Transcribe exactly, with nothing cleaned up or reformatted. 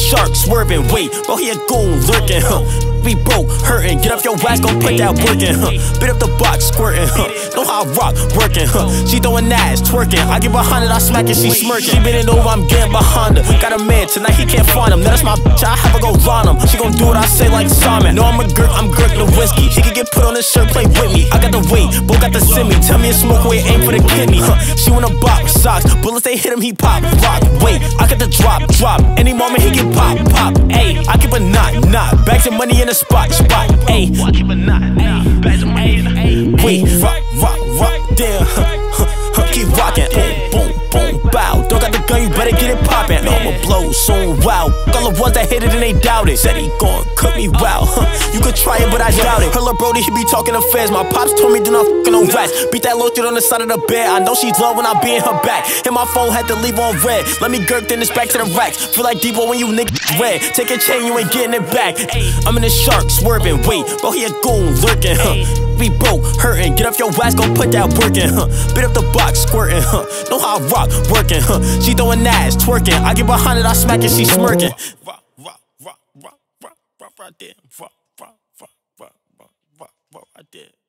shark, swervin, wait, bro, he a goon, lurkin, huh? We broke, hurtin, get up your ass, go put that workin, huh? Bit up the box, squirtin, huh? Know how I rock, workin, huh? She throwin ass, twerkin, I give a hundred, I smack it, she smirkin. She bending over, I'm getting behind her. Got a man, tonight he can't find him. Now that's my bitch, I have to go line him. She gon' do what I say like Simon. No, I'm a girl, I'm gurk the whiskey. He could get put on his shirt, play with me. I got the weight, Bo got the semi. Tell me a smoke away, aim for the kidney, huh? She wanna bop, socks, bullets they hit him, he pop, rock. Wait, I got the drop, drop. Any moment he get pop, pop. Ayy, I keep a knot, knot. Bags of money in the spot, spot. Ayy, I keep a knot, knot. Bags of money in the ayy. Wait, rock, rock, rock, damn, huh, huh, huh. Keep rockin', boom, boom, boom, bow. Don't got the gun, you better get it poppin'. I'ma blow soon, wow. All the ones that hit it and they doubt it. Said he gon' cook me, wow, huh. You could try it, but I doubt it. Her little brody, he be talking affairs. My pops told me do not fuckin' no rats. Beat that little dude on the side of the bed. I know she's love when I be in her back. Hit my phone, had to leave on red. Let me gurk, then it's back to the racks. Feel like Debo when you niggas red. Take a chain, you ain't getting it back. I'm in the shark, swervin, wait, bro, he a goon, lurkin, huh? We broke, hurtin, get up your ass, go put that workin, huh? Bit up the box, squirtin, huh? Know how I rock, workin, huh? She throwin ass, twerkin, I get behind it, I smack it, she smirkin. Rock, rock, rock, rock, rock, rock, right there. Rock, rock, rock, rock, rock, rock, right there.